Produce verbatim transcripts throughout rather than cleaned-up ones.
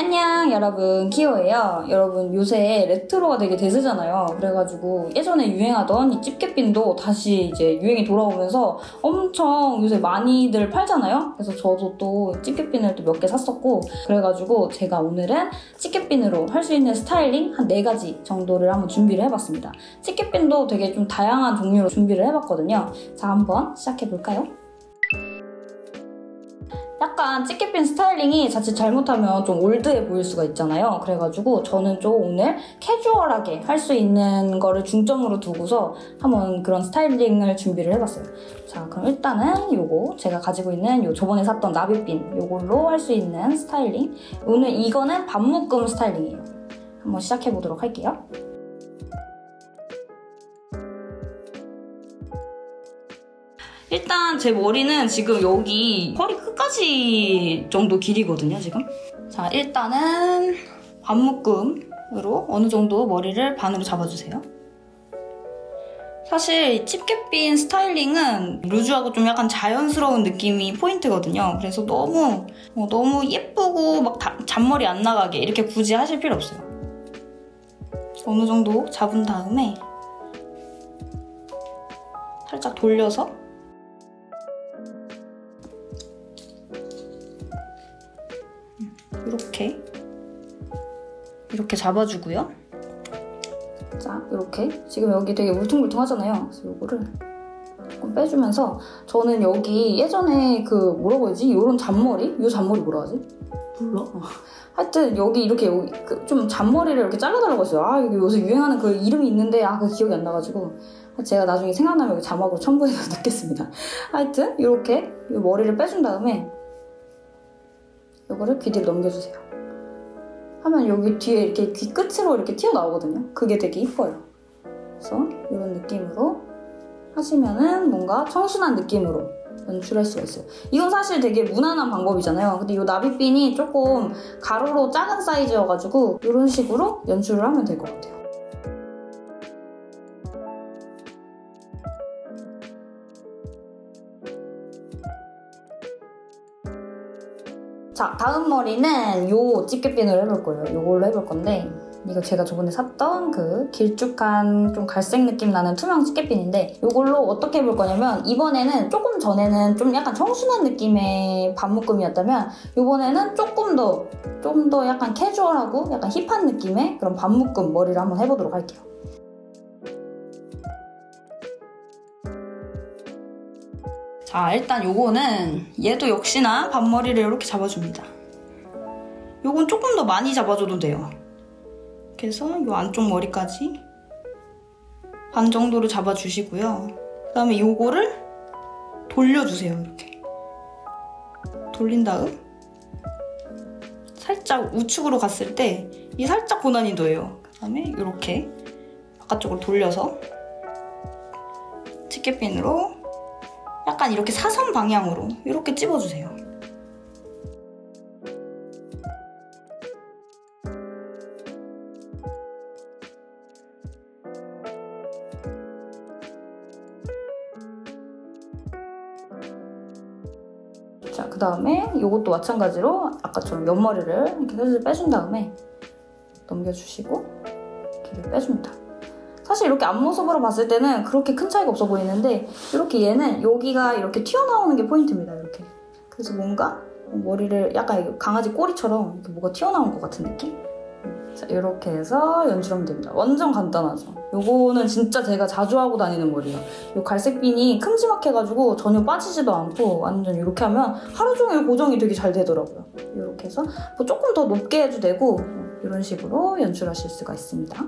안녕 여러분, 키오예요. 여러분, 요새 레트로가 되게 대세잖아요. 그래가지고 예전에 유행하던 이 집게핀도 다시 이제 유행이 돌아오면서 엄청 요새 많이들 팔잖아요. 그래서 저도 또 집게핀을 또 몇 개 샀었고, 그래가지고 제가 오늘은 집게핀으로 할 수 있는 스타일링 한 네 가지 정도를 한번 준비를 해봤습니다. 집게핀도 되게 좀 다양한 종류로 준비를 해봤거든요. 자, 한번 시작해볼까요? 약간 집게핀 스타일링이 자칫 잘못하면 좀 올드해 보일 수가 있잖아요. 그래가지고 저는 좀 오늘 캐주얼하게 할 수 있는 거를 중점으로 두고서 한번 그런 스타일링을 준비를 해봤어요. 자, 그럼 일단은 요거 제가 가지고 있는 요 저번에 샀던 나비핀 요걸로 할 수 있는 스타일링. 오늘 이거는 반묶음 스타일링이에요. 한번 시작해보도록 할게요. 일단 제 머리는 지금 여기 허리 끝까지 정도 길이거든요, 지금. 자, 일단은 반묶음으로 어느 정도 머리를 반으로 잡아주세요. 사실 집게핀 스타일링은 루즈하고 좀 약간 자연스러운 느낌이 포인트거든요. 그래서 너무 어, 너무 예쁘고 막 다, 잔머리 안 나가게 이렇게 굳이 하실 필요 없어요. 어느 정도 잡은 다음에 살짝 돌려서 이렇게 이렇게 잡아주고요. 자, 이렇게 지금 여기 되게 울퉁불퉁하잖아요. 그래서 이거를 조금 빼주면서, 저는 여기 예전에 그 뭐라고 하지? 이런 잔머리? 이 잔머리 뭐라 하지? 몰라. 어. 하여튼 여기 이렇게 여기 좀 잔머리를 이렇게 잘라달라고 했어요. 아, 여기 요새 유행하는 그 이름이 있는데 아, 그 기억이 안 나가지고 제가 나중에 생각나면 여기 자막으로 첨부해서 넣겠습니다. 하여튼 이렇게 이 머리를 빼준 다음에 이거를 귀 뒤로 넘겨주세요. 하면 여기 뒤에 이렇게 귀 끝으로 이렇게 튀어나오거든요. 그게 되게 이뻐요. 그래서 이런 느낌으로 하시면은 뭔가 청순한 느낌으로 연출할 수가 있어요. 이건 사실 되게 무난한 방법이잖아요. 근데 이 나비핀이 조금 가로로 작은 사이즈여가지고 이런 식으로 연출을 하면 될 것 같아요. 자, 다음 머리는 요 집게핀으로 해볼 거예요. 요걸로 해볼 건데, 이거 제가 저번에 샀던 그 길쭉한 좀 갈색 느낌 나는 투명 집게핀인데, 요걸로 어떻게 해볼 거냐면, 이번에는 조금 전에는 좀 약간 청순한 느낌의 반묶음이었다면, 요번에는 조금 더, 좀 더 약간 캐주얼하고 약간 힙한 느낌의 그런 반묶음 머리를 한번 해보도록 할게요. 자, 일단 요거는 얘도 역시나 반머리를 이렇게 잡아줍니다. 요건 조금 더 많이 잡아줘도 돼요. 그래서 요 안쪽 머리까지 반 정도로 잡아주시고요. 그 다음에 요거를 돌려주세요, 이렇게. 돌린 다음 살짝 우측으로 갔을 때 이 살짝 고난이도예요. 그 다음에 이렇게 바깥쪽으로 돌려서 집게핀으로 약간 이렇게 사선 방향으로 이렇게 찝어주세요. 자, 그 다음에 이것도 마찬가지로 아까처럼 옆머리를 이렇게 슬슬 빼준 다음에 넘겨주시고 길을 빼줍니다. 사실 이렇게 앞모습으로 봤을 때는 그렇게 큰 차이가 없어 보이는데, 이렇게 얘는 여기가 이렇게 튀어나오는 게 포인트입니다, 이렇게. 그래서 뭔가 머리를 약간 강아지 꼬리처럼 이렇게 뭐가 튀어나온 것 같은 느낌? 자, 이렇게 해서 연출하면 됩니다. 완전 간단하죠? 요거는 진짜 제가 자주 하고 다니는 머리예요. 요 갈색핀이 큼지막해가지고 전혀 빠지지도 않고 완전 이렇게 하면 하루 종일 고정이 되게 잘 되더라고요. 이렇게 해서 뭐 조금 더 높게 해도 되고 이런 식으로 연출하실 수가 있습니다.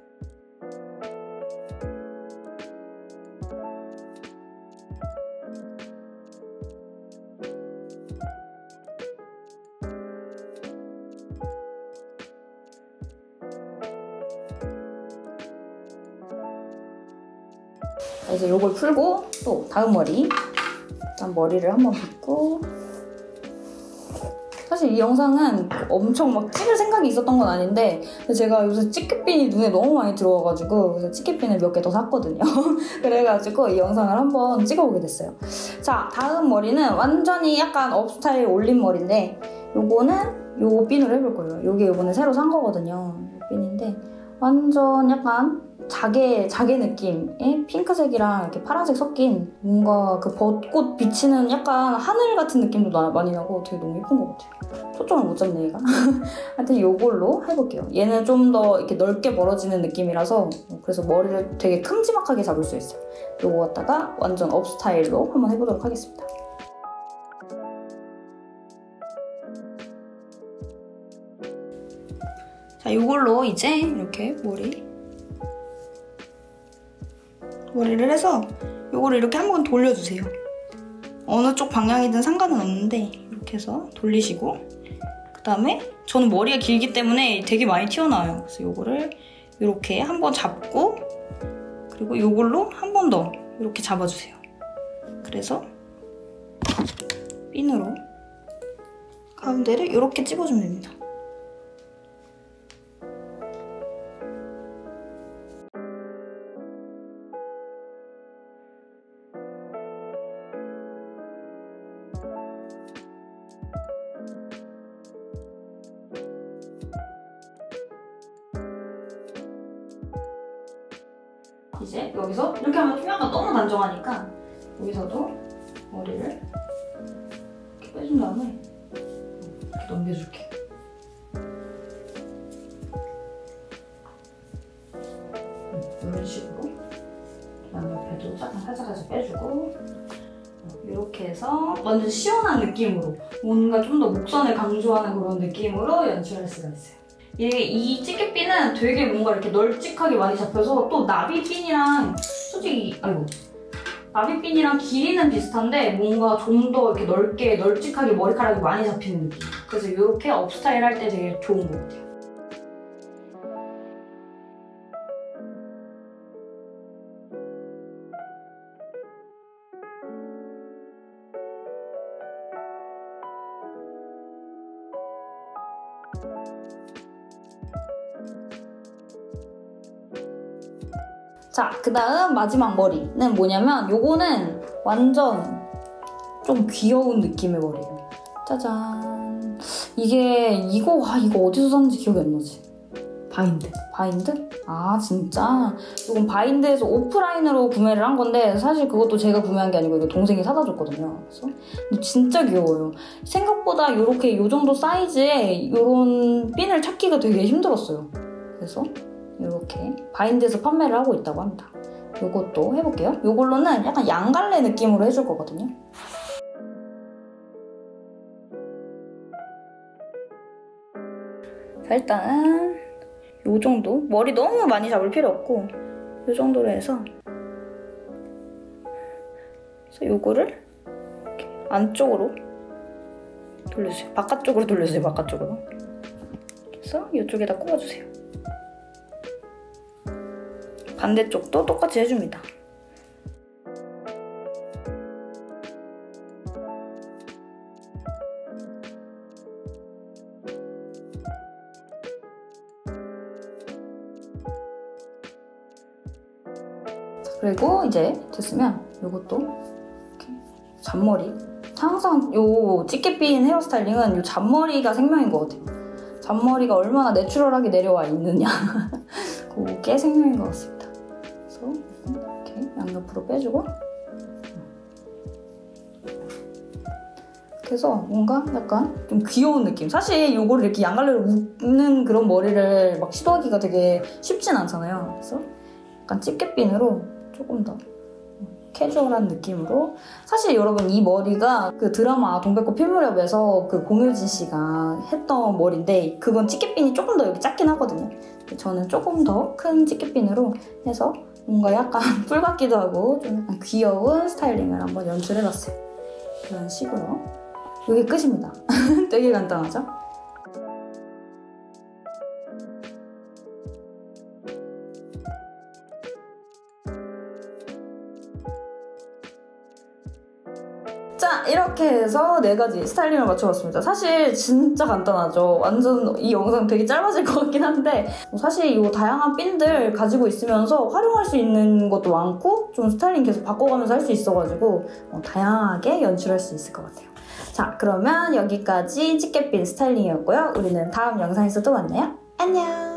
이제 요걸 풀고 또 다음 머리, 일단 머리를 한번 빗고, 사실 이 영상은 엄청 막 찍을 생각이 있었던 건 아닌데 제가 요새 집게핀이 눈에 너무 많이 들어와가지고 그래서 집게핀을 몇 개 더 샀거든요. 그래가지고 이 영상을 한번 찍어보게 됐어요. 자, 다음 머리는 완전히 약간 업스타일 올린 머리인데 요거는 요 핀으로 해볼 거예요. 이게 이번에 새로 산 거거든요. 이 핀인데 완전 약간 자개, 자개 느낌의 핑크색이랑 이렇게 파란색 섞인 뭔가 그 벚꽃 비치는 약간 하늘 같은 느낌도 나, 많이 나고 되게 너무 예쁜 것 같아요. 초점을 못 잡네, 얘가. 하여튼 이걸로 해볼게요. 얘는 좀 더 이렇게 넓게 벌어지는 느낌이라서 그래서 머리를 되게 큼지막하게 잡을 수 있어요. 이거 갖다가 완전 업 스타일로 한번 해보도록 하겠습니다. 자, 이걸로 이제 이렇게 머리 머리를 해서 이거를 이렇게 한번 돌려주세요. 어느 쪽 방향이든 상관은 없는데 이렇게 해서 돌리시고 그 다음에 저는 머리가 길기 때문에 되게 많이 튀어나와요. 그래서 이거를 이렇게 한번 잡고 그리고 이걸로 한 번 더 이렇게 잡아주세요. 그래서 핀으로 가운데를 이렇게 찝어주면 됩니다. 이제 여기서 이렇게 하면 좀 약간 너무 단정하니까 여기서도 머리를 이렇게 빼준 다음에 이렇게 넘겨줄게. 이런 식으로 양옆에도 약간 살짝 살짝 빼주고 이렇게 해서 완전 시원한 느낌으로 뭔가 좀 더 목선을 강조하는 그런 느낌으로 연출할 수가 있어요. 이게 이 찌개핀은 되게 뭔가 이렇게 널찍하게 많이 잡혀서 또 나비핀이랑 솔직히 아이고 나비핀이랑 길이는 비슷한데 뭔가 좀 더 이렇게 넓게 널찍하게 머리카락이 많이 잡히는 느낌. 그래서 이렇게 업스타일 할 때 되게 좋은 것 같아요. 자, 그 다음 마지막 머리는 뭐냐면 요거는 완전 좀 귀여운 느낌의 머리예요. 짜잔. 이게 이거 와 이거 어디서 샀는지 기억이 안 나지? 바인드. 바인드? 아 진짜? 이건 바인드에서 오프라인으로 구매를 한 건데 사실 그것도 제가 구매한 게 아니고 이거 동생이 사다 줬거든요. 그래서 근데 진짜 귀여워요. 생각보다 이렇게 요 정도 사이즈에 이런 핀을 찾기가 되게 힘들었어요. 그래서 이렇게 바인드에서 판매를 하고 있다고 합니다. 이것도 해볼게요. 이걸로는 약간 양갈래 느낌으로 해줄 거거든요. 자, 일단은 이 정도. 머리 너무 많이 잡을 필요 없고 이 정도로 해서 그래서 요거를 이렇게 안쪽으로 돌려주세요. 바깥쪽으로 돌려주세요. 바깥쪽으로. 그래서 이쪽에다 꼽아주세요. 반대쪽도 똑같이 해줍니다. 그리고 이제 됐으면 이것도 이렇게 잔머리. 항상 요 찌개핀 헤어스타일링은 요 잔머리가 생명인 것 같아요. 잔머리가 얼마나 내추럴하게 내려와 있느냐. 그게 생명인 것 같습니다. 그래서 이렇게 양옆으로 빼주고 그래서 뭔가 약간 좀 귀여운 느낌. 사실 이거를 이렇게 양갈래로 묶는 그런 머리를 막 시도하기가 되게 쉽진 않잖아요. 그래서 약간 찌개핀으로 조금 더 캐주얼한 느낌으로. 사실 여러분 이 머리가 그 드라마 동백꽃 필무렵에서 그 공효진 씨가 했던 머리인데 그건 찌개핀이 조금 더 여기 작긴 하거든요. 저는 조금 더 큰 찌개핀으로 해서 뭔가 약간 뿔 같기도 하고 좀 약간 귀여운 스타일링을 한번 연출해봤어요. 이런 식으로. 이게 끝입니다. 되게 간단하죠? 자, 이렇게 해서 네 가지 스타일링을 맞춰봤습니다. 사실 진짜 간단하죠. 완전 이 영상 되게 짧아질 것 같긴 한데 사실 이 다양한 핀들 가지고 있으면서 활용할 수 있는 것도 많고 좀 스타일링 계속 바꿔가면서 할 수 있어가지고 다양하게 연출할 수 있을 것 같아요. 자, 그러면 여기까지 집게핀 스타일링이었고요. 우리는 다음 영상에서 또 만나요. 안녕!